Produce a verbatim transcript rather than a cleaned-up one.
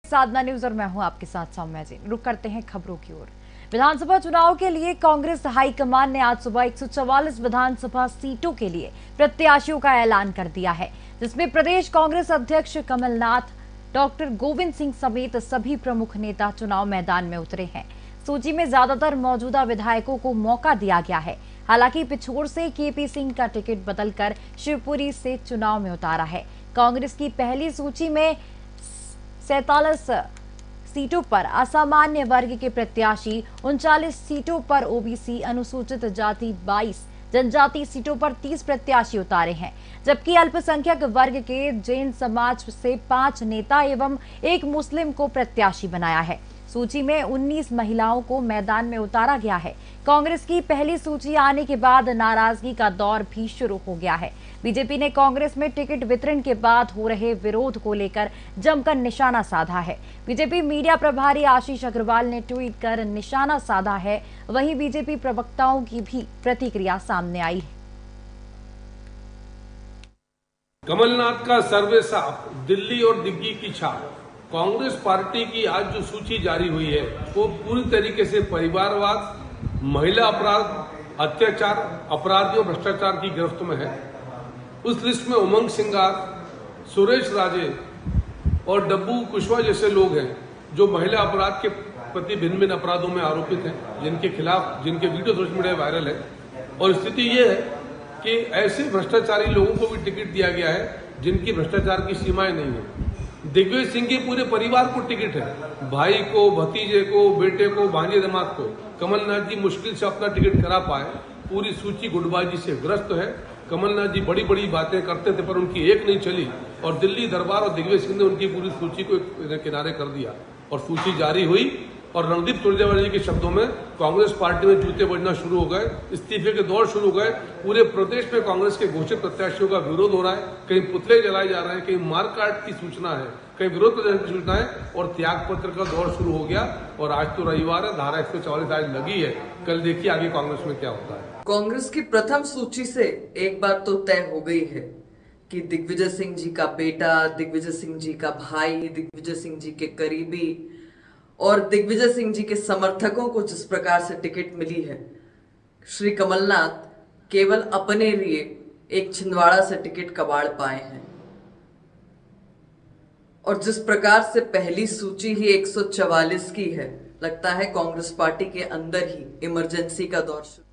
साधना news और मैं हूं आपके साथ सौम्या जी। रुक करते हैं खबरों की ओर। विधानसभा चुनाव के लिए कांग्रेस हाईकमान ने आज सुबह एक सौ चौवालीस विधानसभा सीटों के लिए प्रत्याशियों का ऐलान कर दिया है, जिसमें प्रदेश कांग्रेस अध्यक्ष कमलनाथ, डॉक्टर गोविंद सिंह समेत सभी प्रमुख नेता चुनाव मैदान में उतरे हैं। सूची में ज्यादातर मौजूदा विधायकों को मौका दिया गया है। हालांकि पिछोर से केपी सिंह का टिकट बदलकर शिवपुरी से चुनाव में उतारा है। कांग्रेस की पहली सूची में सैतालीस सीटों पर असामान्य वर्ग के प्रत्याशी, उनचालीस सीटों पर ओबीसी, अनुसूचित जाति बाईस, जनजाति सीटों पर तीस प्रत्याशी उतारे हैं, जबकि अल्पसंख्यक वर्ग के जैन समाज से पांच नेता एवं एक मुस्लिम को प्रत्याशी बनाया है। सूची में उन्नीस महिलाओं को मैदान में उतारा गया है। कांग्रेस की पहली सूची आने के बाद नाराजगी का दौर भी शुरू हो गया है। बीजेपी ने कांग्रेस में टिकट वितरण के बाद हो रहे विरोध को लेकर जमकर निशाना साधा है। बीजेपी मीडिया प्रभारी आशीष अग्रवाल ने ट्वीट कर निशाना साधा है। वहीं बीजेपी प्रवक्ताओं की भी प्रतिक्रिया सामने आई है। कमलनाथ का सर्वे साफ, दिल्ली और दिग्गी की छाप। कांग्रेस पार्टी की आज जो सूची जारी हुई है वो पूरी तरीके से परिवारवाद, महिला अपराध, अत्याचार, अपराधियों, भ्रष्टाचार की गिरफ्त में है। उस लिस्ट में उमंग सिंगार, सुरेश राजे और डब्बू कुशवाहा जैसे लोग हैं जो महिला अपराध के प्रति भिन्न भिन्न अपराधों में आरोपित हैं, जिनके खिलाफ जिनके वीडियो सोशल मीडिया वायरल है। और स्थिति ये है कि ऐसे भ्रष्टाचारी लोगों को भी टिकट दिया गया है जिनकी भ्रष्टाचार की सीमाएं नहीं है। दिग्विजय सिंह के पूरे परिवार को टिकट है, भाई को, भतीजे को, बेटे को, भांजे दामाद को। कमलनाथ जी मुश्किल से अपना टिकट करा पाए। पूरी सूची गुटबाजी से ग्रस्त है। कमलनाथ जी बड़ी बड़ी बातें करते थे पर उनकी एक नहीं चली और दिल्ली दरबार और दिग्विजय सिंह ने उनकी पूरी सूची को किनारे कर दिया और सूची जारी हुई। और रणदीप सुरजेवाला जी के शब्दों में कांग्रेस पार्टी में जूते बजना शुरू हो गए, इस्तीफे के दौर शुरू हो गए। पूरे प्रदेश में कांग्रेस के घोषित प्रत्याशियों का विरोध हो रहा है। कहीं पुतले जलाए जा रहे हैं, कहीं मारकाट की सूचना है, कहीं विरोध प्रदर्शन की सूचना है और त्याग पत्र का दौर शुरू हो गया। और आज तो रविवार है, धारा एक सौ चौवालीस आज लगी है। कल देखिए आगे कांग्रेस में क्या होता है। कांग्रेस की प्रथम सूची से एक बात तो तय हो गई है कि दिग्विजय सिंह जी का बेटा, दिग्विजय सिंह जी का भाई, दिग्विजय सिंह जी के करीबी और दिग्विजय सिंह जी के समर्थकों को जिस प्रकार से टिकट मिली है, श्री कमलनाथ केवल अपने लिए एक छिंदवाड़ा से टिकट कबाड़ पाए हैं। और जिस प्रकार से पहली सूची ही एक सौ चवालीस की है, लगता है कांग्रेस पार्टी के अंदर ही इमरजेंसी का दौर शुरू